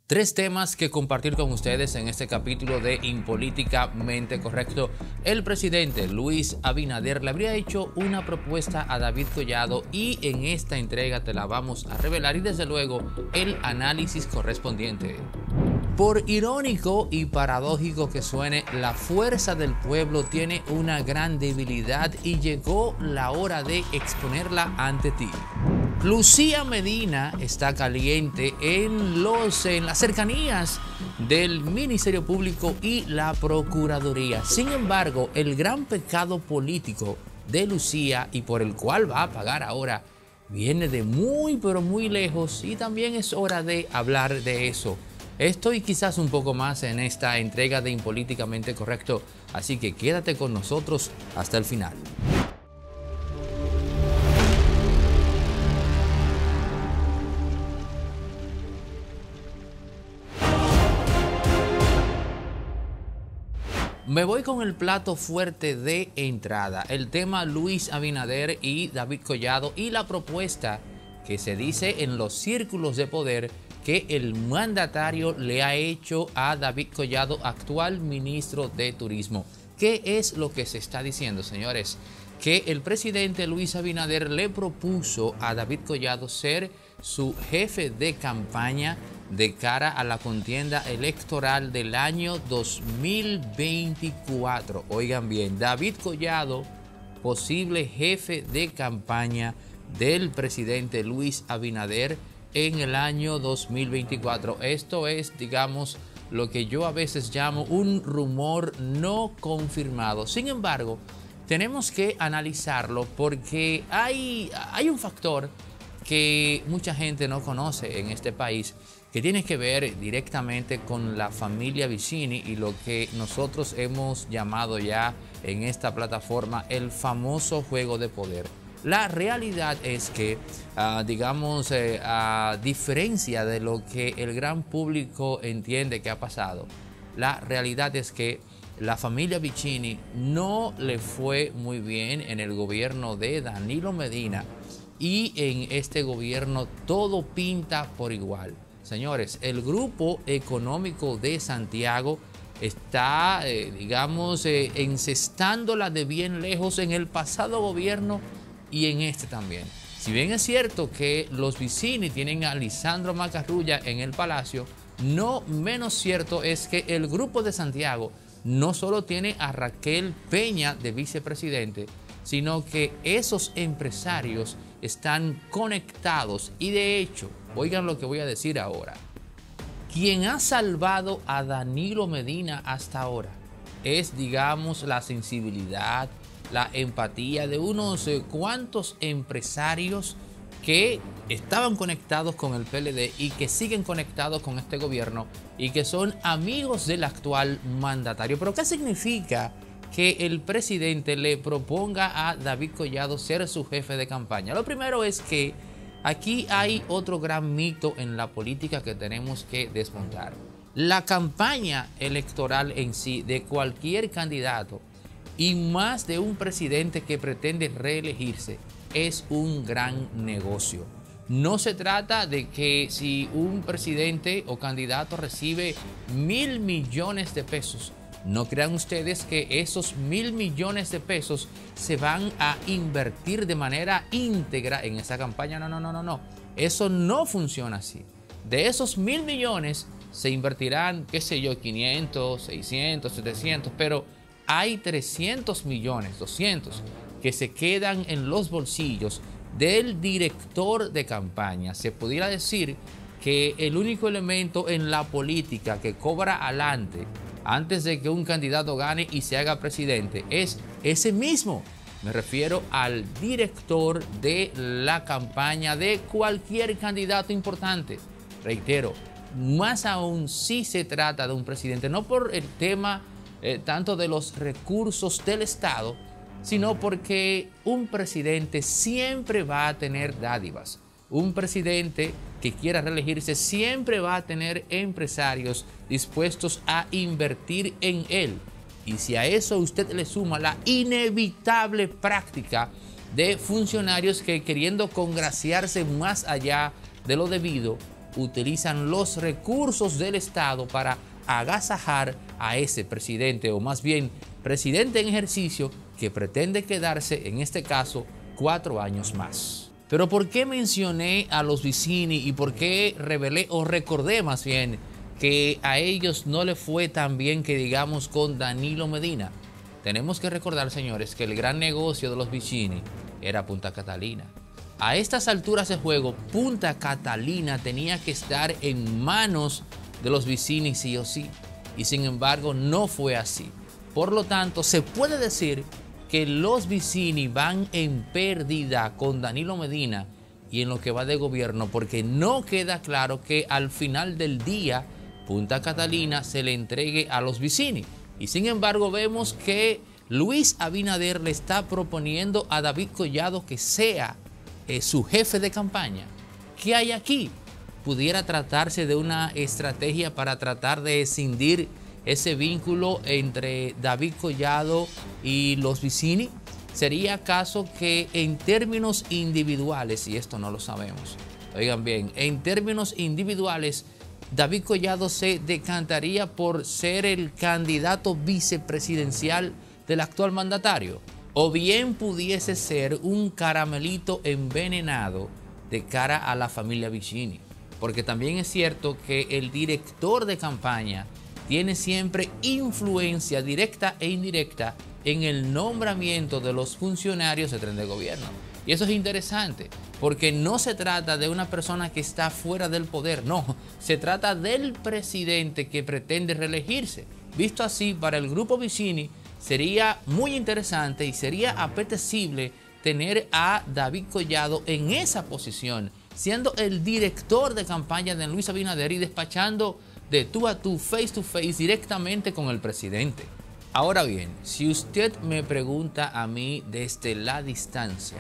Tres temas que compartir con ustedes en este capítulo de Impolíticamente Correcto. El presidente Luis Abinader le habría hecho una propuesta a David Collado y en esta entrega te la vamos a revelar y desde luego el análisis correspondiente. Por irónico y paradójico que suene, la fuerza del pueblo tiene una gran debilidad y llegó la hora de exponerla ante ti. Lucía Medina está caliente en las cercanías del Ministerio Público y la Procuraduría. Sin embargo, el gran pecado político de Lucía y por el cual va a pagar ahora viene de muy pero muy lejos y también es hora de hablar de eso. Esto y quizás un poco más en esta entrega de Impolíticamente Correcto, así que quédate con nosotros hasta el final. Me voy con el plato fuerte de entrada, el tema Luis Abinader y David Collado y la propuesta que se dice en los círculos de poder que el mandatario le ha hecho a David Collado, actual ministro de Turismo. ¿Qué es lo que se está diciendo, señores? Que el presidente Luis Abinader le propuso a David Collado ser su jefe de campaña de cara a la contienda electoral del año 2024. Oigan bien, David Collado, posible jefe de campaña del presidente Luis Abinader en el año 2024. Esto es, digamos, lo que yo a veces llamo un rumor no confirmado. Sin embargo, tenemos que analizarlo porque hay un factor que mucha gente no conoce en este país, que tiene que ver directamente con la familia Vicini y lo que nosotros hemos llamado ya en esta plataforma el famoso juego de poder. La realidad es que, digamos, a diferencia de lo que el gran público entiende que ha pasado, la realidad es que la familia Vicini no le fue muy bien en el gobierno de Danilo Medina y en este gobierno todo pinta por igual. Señores, el Grupo Económico de Santiago está, digamos, encestándola de bien lejos en el pasado gobierno y en este también. Si bien es cierto que los Vicini tienen a Lisandro Macarrulla en el Palacio, no menos cierto es que el Grupo de Santiago no solo tiene a Raquel Peña de vicepresidente, sino que esos empresarios están conectados y de hecho, oigan lo que voy a decir ahora, quien ha salvado a Danilo Medina hasta ahora es, digamos, la sensibilidad, la empatía de unos cuantos empresarios que estaban conectados con el PLD y que siguen conectados con este gobierno y que son amigos del actual mandatario. ¿Pero qué significa que el presidente le proponga a David Collado ser su jefe de campaña? Lo primero es que aquí hay otro gran mito en la política que tenemos que desmontar. La campaña electoral en sí de cualquier candidato y más de un presidente que pretende reelegirse es un gran negocio. No se trata de que si un presidente o candidato recibe 1.000 millones de pesos, no crean ustedes que esos 1.000 millones de pesos se van a invertir de manera íntegra en esa campaña. No. Eso no funciona así. De esos 1.000 millones se invertirán, qué sé yo, 500, 600, 700, pero hay 300 millones, 200, que se quedan en los bolsillos del director de campaña. Se pudiera decir que el único elemento en la política que cobra adelante antes de que un candidato gane y se haga presidente es ese mismo. Me refiero al director de la campaña de cualquier candidato importante. Reitero, más aún si se trata de un presidente, no por el tema tanto de los recursos del Estado, sino porque un presidente siempre va a tener dádivas. Un presidente que quiera reelegirse siempre va a tener empresarios dispuestos a invertir en él. Y si a eso usted le suma la inevitable práctica de funcionarios que, queriendo congraciarse más allá de lo debido, utilizan los recursos del Estado para agasajar a ese presidente, o más bien presidente en ejercicio, que pretende quedarse, en este caso, 4 años más. Pero ¿por qué mencioné a los Vicini y por qué revelé o recordé más bien que a ellos no le fue tan bien que digamos con Danilo Medina? Tenemos que recordar, señores, que el gran negocio de los Vicini era Punta Catalina. A estas alturas de juego, Punta Catalina tenía que estar en manos de los Vicini sí o sí. Y sin embargo, no fue así. Por lo tanto, se puede decir que los Vicini van en pérdida con Danilo Medina y en lo que va de gobierno, porque no queda claro que al final del día Punta Catalina se le entregue a los Vicini. Y sin embargo, vemos que Luis Abinader le está proponiendo a David Collado que sea su jefe de campaña. ¿Qué hay aquí? ¿Pudiera tratarse de una estrategia para tratar de escindir ese vínculo entre David Collado y los Vicini? ¿Sería acaso que en términos individuales, y esto no lo sabemos, oigan bien, en términos individuales, David Collado se decantaría por ser el candidato vicepresidencial del actual mandatario? ¿O bien pudiese ser un caramelito envenenado de cara a la familia Vicini? Porque también es cierto que el director de campaña tiene siempre influencia directa e indirecta en el nombramiento de los funcionarios de tren de gobierno. Y eso es interesante, porque no se trata de una persona que está fuera del poder, no, se trata del presidente que pretende reelegirse. Visto así, para el grupo Vicini sería muy interesante y sería apetecible tener a David Collado en esa posición, siendo el director de campaña de Luis Abinader y despachando de tú a tú, face to face, directamente con el presidente. Ahora bien, si usted me pregunta a mí desde la distancia,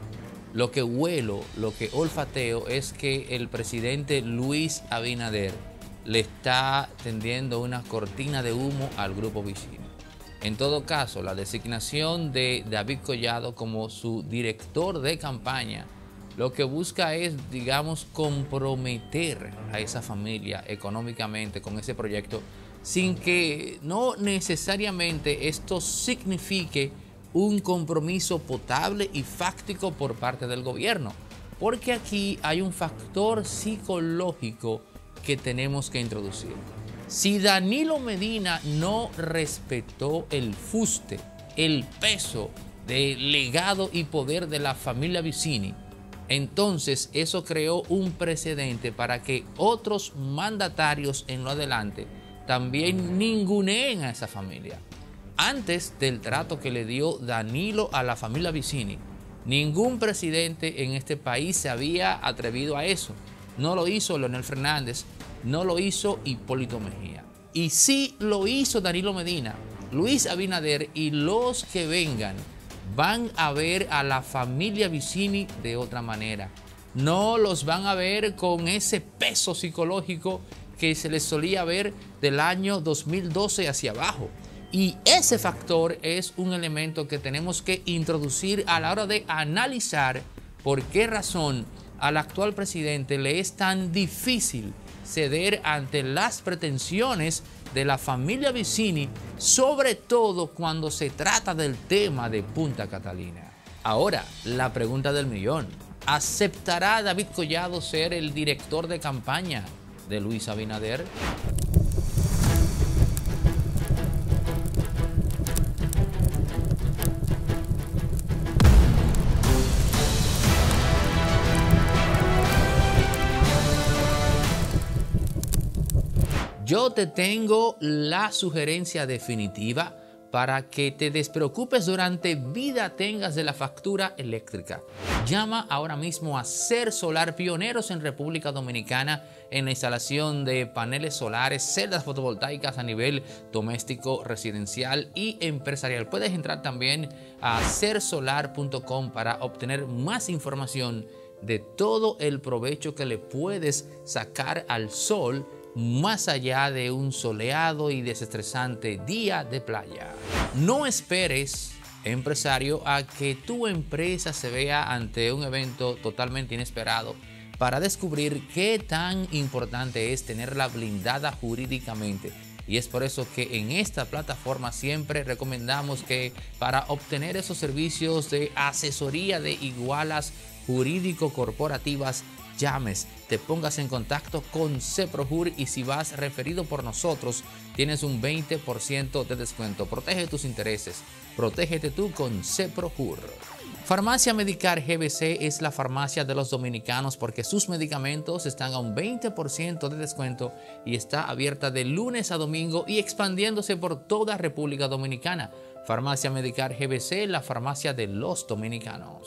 lo que huelo, lo que olfateo es que el presidente Luis Abinader le está tendiendo una cortina de humo al grupo Vicini. En todo caso, la designación de David Collado como su director de campaña lo que busca es, digamos, comprometer a esa familia económicamente con ese proyecto, sin que no necesariamente esto signifique un compromiso potable y fáctico por parte del gobierno. Porque aquí hay un factor psicológico que tenemos que introducir. Si Danilo Medina no respetó el fuste, el peso del legado y poder de la familia Vicini, entonces eso creó un precedente para que otros mandatarios en lo adelante también ninguneen a esa familia. Antes del trato que le dio Danilo a la familia Vicini, ningún presidente en este país se había atrevido a eso. No lo hizo Leonel Fernández, no lo hizo Hipólito Mejía. Y sí lo hizo Danilo Medina. Luis Abinader y los que vengan van a ver a la familia Vicini de otra manera. No los van a ver con ese peso psicológico que se les solía ver del año 2012 hacia abajo. Y ese factor es un elemento que tenemos que introducir a la hora de analizar por qué razón al actual presidente le es tan difícil ceder ante las pretensiones de la familia Vicini, sobre todo cuando se trata del tema de Punta Catalina. Ahora, la pregunta del millón: ¿aceptará David Collado ser el director de campaña de Luis Abinader? Yo te tengo la sugerencia definitiva para que te despreocupes durante vida tengas de la factura eléctrica. Llama ahora mismo a Ser Solar, pioneros en República Dominicana en la instalación de paneles solares, celdas fotovoltaicas a nivel doméstico, residencial y empresarial. Puedes entrar también a sersolar.com para obtener más información de todo el provecho que le puedes sacar al sol más allá de un soleado y desestresante día de playa. No esperes, empresario, a que tu empresa se vea ante un evento totalmente inesperado para descubrir qué tan importante es tenerla blindada jurídicamente. Y es por eso que en esta plataforma siempre recomendamos que para obtener esos servicios de asesoría de igualas jurídico-corporativas, llames, te pongas en contacto con CEPROJUR y si vas referido por nosotros, tienes un 20% de descuento. Protege tus intereses, protégete tú con CEPROJUR. Farmacia Medicar GBC es la farmacia de los dominicanos porque sus medicamentos están a un 20% de descuento y está abierta de lunes a domingo y expandiéndose por toda República Dominicana. Farmacia Medicar GBC, la farmacia de los dominicanos.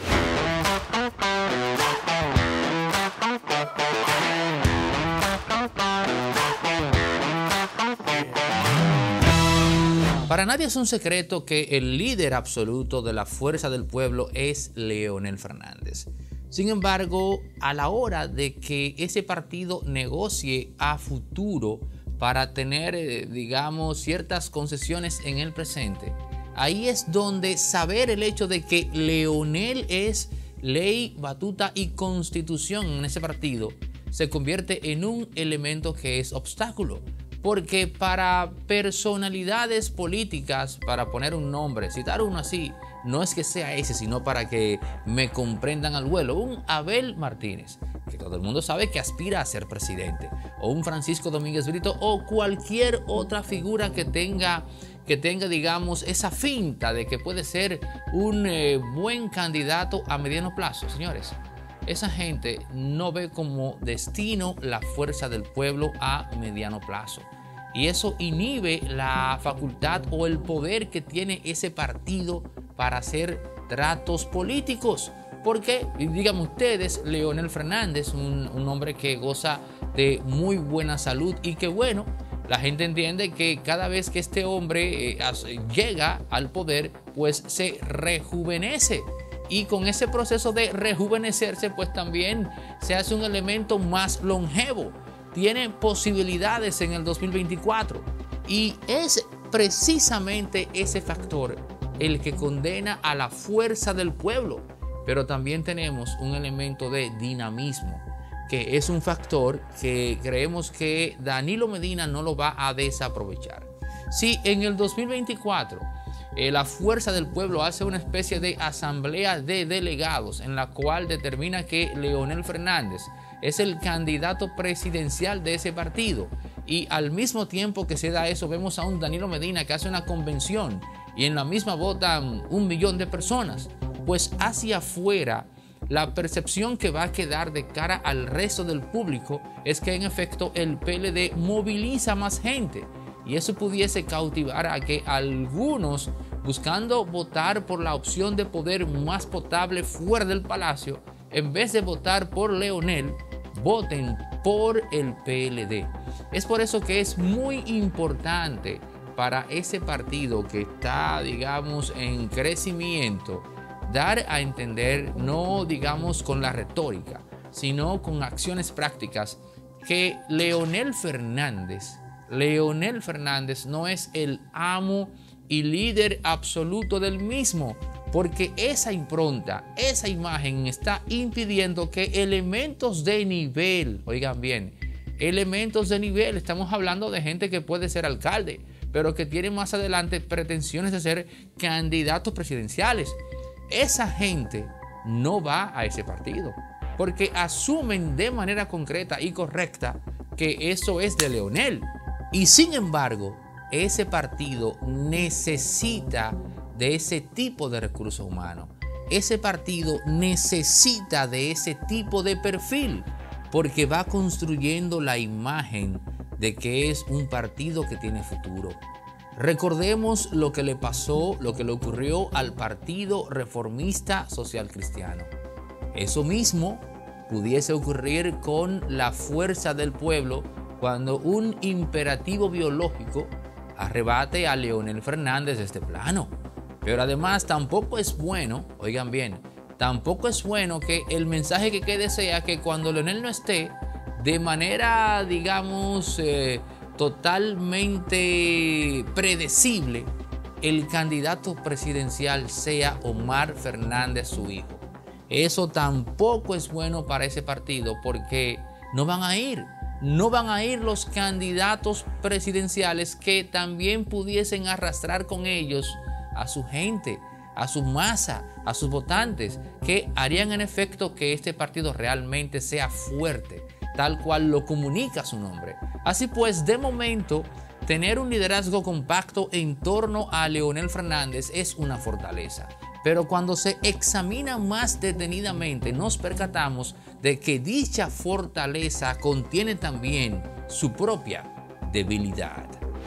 Para nadie es un secreto que el líder absoluto de la Fuerza del Pueblo es Leonel Fernández. Sin embargo, a la hora de que ese partido negocie a futuro para tener, digamos, ciertas concesiones en el presente, ahí es donde saber el hecho de que Leonel es ley, batuta y constitución en ese partido se convierte en un elemento que es obstáculo. Porque para personalidades políticas, para poner un nombre, citar uno así, no es que sea ese, sino para que me comprendan al vuelo, un Abel Martínez, que todo el mundo sabe que aspira a ser presidente, o un Francisco Domínguez Brito, o cualquier otra figura que tenga, digamos, esa finta de que puede ser un buen candidato a mediano plazo. Señores, esa gente no ve como destino la Fuerza del Pueblo a mediano plazo. Y eso inhibe la facultad o el poder que tiene ese partido para hacer tratos políticos. Porque, díganme ustedes, Leonel Fernández, un hombre que goza de muy buena salud y que bueno, la gente entiende que cada vez que este hombre llega al poder, pues se rejuvenece. Y con ese proceso de rejuvenecerse, pues también se hace un elemento más longevo. Tiene posibilidades en el 2024. Y es precisamente ese factor el que condena a la Fuerza del Pueblo. Pero también tenemos un elemento de dinamismo, que es un factor que creemos que Danilo Medina no lo va a desaprovechar. Si en el 2024 la Fuerza del Pueblo hace una especie de asamblea de delegados en la cual determina que Leonel Fernández es el candidato presidencial de ese partido, y al mismo tiempo que se da eso vemos a un Danilo Medina que hace una convención y en la misma votan 1 millón de personas, pues hacia afuera la percepción que va a quedar de cara al resto del público es que en efecto el PLD moviliza más gente. Y eso pudiese cautivar a que algunos, buscando votar por la opción de poder más potable fuera del palacio, en vez de votar por Leonel, voten por el PLD. Es por eso que es muy importante para ese partido que está, digamos, en crecimiento, dar a entender, no digamos con la retórica, sino con acciones prácticas, que Leonel Fernández no es el amo y líder absoluto del mismo, porque esa impronta, esa imagen está impidiendo que elementos de nivel, oigan bien, elementos de nivel, estamos hablando de gente que puede ser alcalde, pero que tiene más adelante pretensiones de ser candidatos presidenciales. Esa gente no va a ese partido, porque asumen de manera concreta y correcta que eso es de Leonel. Y sin embargo, ese partido necesita de ese tipo de recursos humanos. Ese partido necesita de ese tipo de perfil, porque va construyendo la imagen de que es un partido que tiene futuro. Recordemos lo que le pasó, lo que le ocurrió al Partido Reformista Social Cristiano. Eso mismo pudiese ocurrir con la Fuerza del Pueblo cuando un imperativo biológico arrebate a Leonel Fernández de este plano. Pero además tampoco es bueno, oigan bien, tampoco es bueno que el mensaje que quede sea que cuando Leonel no esté, de manera, digamos, totalmente predecible, el candidato presidencial sea Omar Fernández, su hijo. Eso tampoco es bueno para ese partido porque no van a ir. No van a ir los candidatos presidenciales que también pudiesen arrastrar con ellos a su gente, a su masa, a sus votantes, que harían en efecto que este partido realmente sea fuerte, tal cual lo comunica su nombre. Así pues, de momento, tener un liderazgo compacto en torno a Leonel Fernández es una fortaleza. Pero cuando se examina más detenidamente, nos percatamos de que dicha fortaleza contiene también su propia debilidad.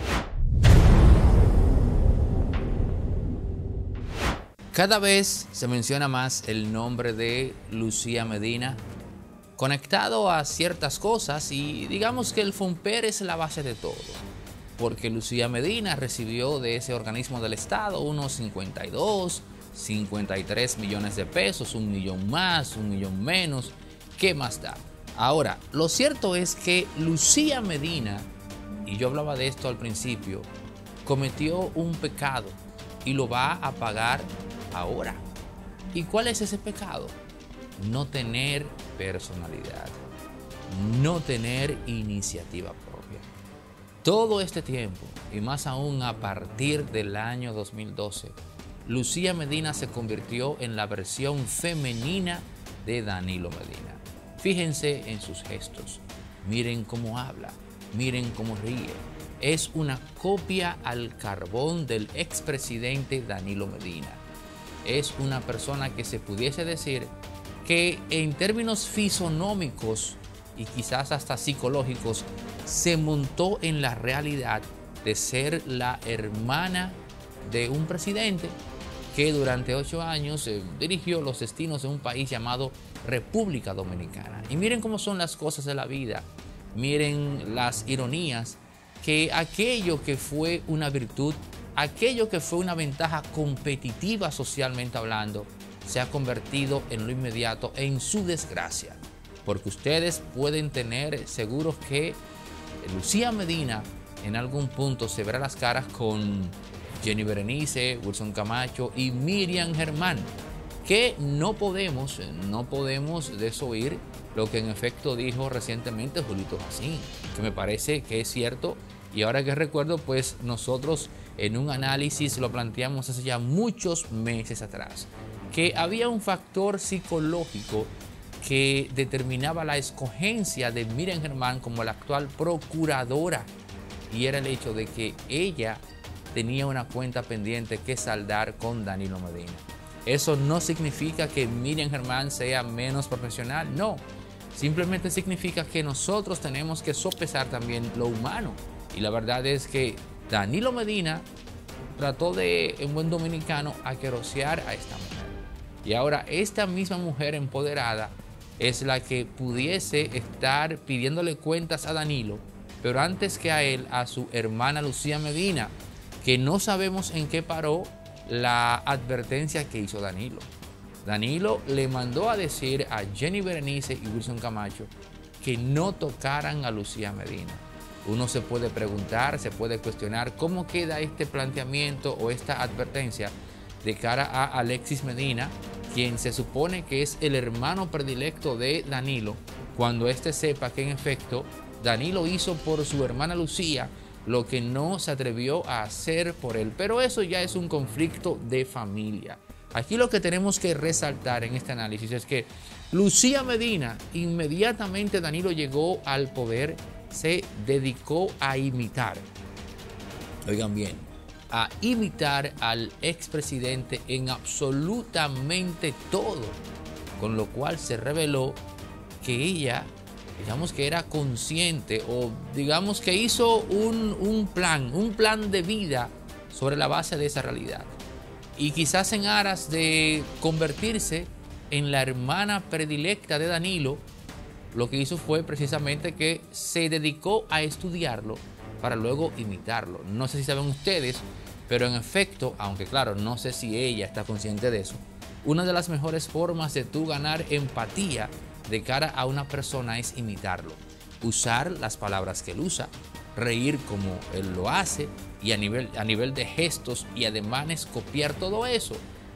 Cada vez se menciona más el nombre de Lucía Medina, conectado a ciertas cosas, y digamos que el FOMPER es la base de todo, porque Lucía Medina recibió de ese organismo del Estado unos 53 millones de pesos, 1 millón más, 1 millón menos, ¿qué más da? Ahora, lo cierto es que Lucía Medina, y yo hablaba de esto al principio, cometió un pecado y lo va a pagar ahora. ¿Y cuál es ese pecado? No tener personalidad, no tener iniciativa propia. Todo este tiempo, y más aún a partir del año 2012, Lucía Medina se convirtió en la versión femenina de Danilo Medina. Fíjense en sus gestos, miren cómo habla, miren cómo ríe. Es una copia al carbón del expresidente Danilo Medina. Es una persona que se pudiese decir que en términos fisonómicos y quizás hasta psicológicos se montó en la realidad de ser la hermana de un presidente que durante 8 años dirigió los destinos de un país llamado República Dominicana. Y miren cómo son las cosas de la vida, miren las ironías, que aquello que fue una virtud, aquello que fue una ventaja competitiva socialmente hablando, se ha convertido en lo inmediato en su desgracia. Porque ustedes pueden tener seguros que Lucía Medina en algún punto se verá las caras con Jenny Berenice, Wilson Camacho y Miriam Germán, que no podemos desoír lo que en efecto dijo recientemente Julito Jacín, que me parece que es cierto. Y ahora que recuerdo, pues nosotros en un análisis lo planteamos hace ya muchos meses atrás, que había un factor psicológico que determinaba la escogencia de Miriam Germán como la actual procuradora, y era el hecho de que ella tenía una cuenta pendiente que saldar con Danilo Medina. Eso no significa que Miriam Germán sea menos profesional, no. Simplemente significa que nosotros tenemos que sopesar también lo humano. Y la verdad es que Danilo Medina trató de, en buen dominicano, aquerosear a esta mujer. Y ahora esta misma mujer empoderada es la que pudiese estar pidiéndole cuentas a Danilo, pero antes que a él, a su hermana Lucía Medina, que no sabemos en qué paró la advertencia que hizo Danilo. Danilo le mandó a decir a Jenny Berenice y Wilson Camacho que no tocaran a Lucía Medina. Uno se puede preguntar, se puede cuestionar cómo queda este planteamiento o esta advertencia de cara a Alexis Medina, quien se supone que es el hermano predilecto de Danilo, cuando éste sepa que en efecto Danilo hizo por su hermana Lucía lo que no se atrevió a hacer por él. Pero eso ya es un conflicto de familia. Aquí lo que tenemos que resaltar en este análisis es que Lucía Medina, inmediatamente Danilo llegó al poder, se dedicó a imitar, oigan bien, a imitar al expresidente en absolutamente todo, con lo cual se reveló que ella, digamos que era consciente, o digamos que hizo un plan de vida sobre la base de esa realidad. Y quizás en aras de convertirse en la hermana predilecta de Danilo, lo que hizo fue precisamente que se dedicó a estudiarlo para luego imitarlo. No sé si saben ustedes, pero en efecto, aunque claro, no sé si ella está consciente de eso, una de las mejores formas de tú ganar empatía de cara a una persona es imitarlo. Usar las palabras que él usa, reír como él lo hace, y a nivel de gestos y ademanes copiar todo eso.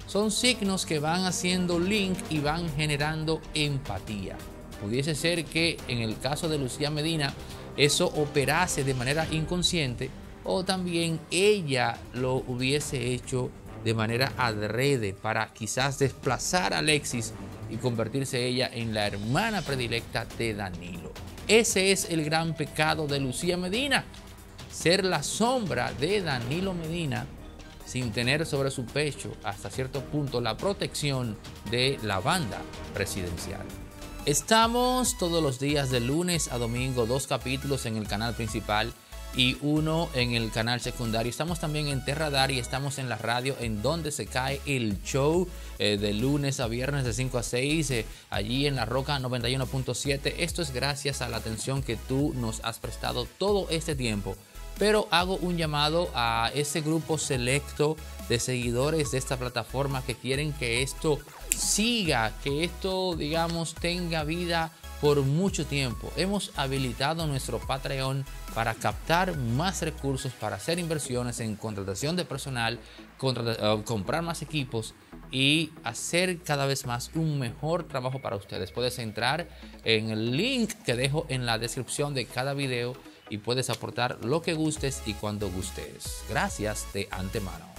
son signos que van haciendo link y van generando empatía. Pudiese ser que en el caso de Lucía Medina eso operase de manera inconsciente, o también ella lo hubiese hecho de manera adrede para quizás desplazar a Alexis y convertirse ella en la hermana predilecta de Danilo. Ese es el gran pecado de Lucía Medina, ser la sombra de Danilo Medina sin tener sobre su pecho hasta cierto punto la protección de la banda presidencial. Estamos todos los días de lunes a domingo, 2 capítulos en el canal principal y 1 en el canal secundario. Estamos también en Terradar y estamos en la radio en donde se cae el show de lunes a viernes de 5 a 6, allí en La Roca 91.7. Esto es gracias a la atención que tú nos has prestado todo este tiempo. Pero hago un llamado a ese grupo selecto de seguidores de esta plataforma que quieren que esto siga, que esto, digamos, tenga vida por mucho tiempo. Hemos habilitado nuestro Patreon para captar más recursos, para hacer inversiones en contratación de personal, comprar más equipos y hacer cada vez más un mejor trabajo para ustedes. Puedes entrar en el link que dejo en la descripción de cada video y puedes aportar lo que gustes y cuando gustes. Gracias de antemano.